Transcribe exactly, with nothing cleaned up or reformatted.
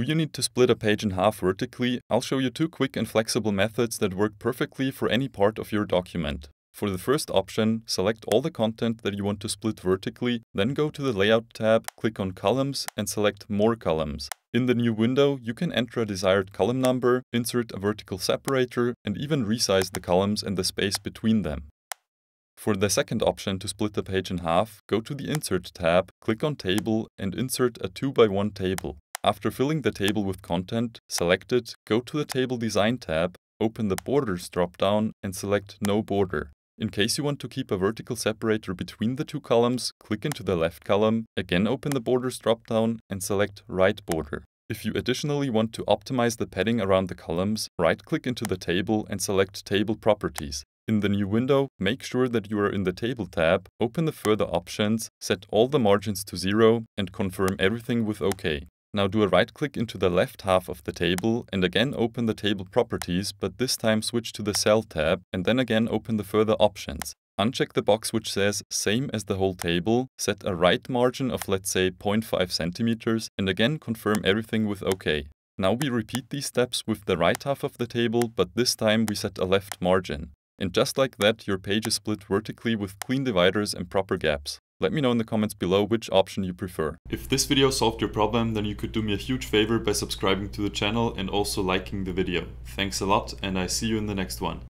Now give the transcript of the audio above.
Do you need to split a page in half vertically? I'll show you two quick and flexible methods that work perfectly for any part of your document. For the first option, select all the content that you want to split vertically, then go to the Layout tab, click on Columns and select More Columns. In the new window, you can enter a desired column number, insert a vertical separator, and even resize the columns and the space between them. For the second option to split the page in half, go to the Insert tab, click on Table and insert a two by one table. After filling the table with content, select it, go to the Table Design tab, open the Borders drop-down and select No Border. In case you want to keep a vertical separator between the two columns, click into the left column, again open the Borders drop-down and select Right Border. If you additionally want to optimize the padding around the columns, right-click into the table and select Table Properties. In the new window, make sure that you are in the Table tab, open the further options, set all the margins to zero, and confirm everything with OK. Now do a right-click into the left half of the table and again open the Table Properties, but this time switch to the Cell tab and then again open the further options. Uncheck the box which says Same as the whole table, set a right margin of let's say zero point five centimeters and again confirm everything with OK. Now we repeat these steps with the right half of the table, but this time we set a left margin. And just like that, your page is split vertically with clean dividers and proper gaps. Let me know in the comments below which option you prefer. If this video solved your problem, then you could do me a huge favor by subscribing to the channel and also liking the video. Thanks a lot, and I see you in the next one.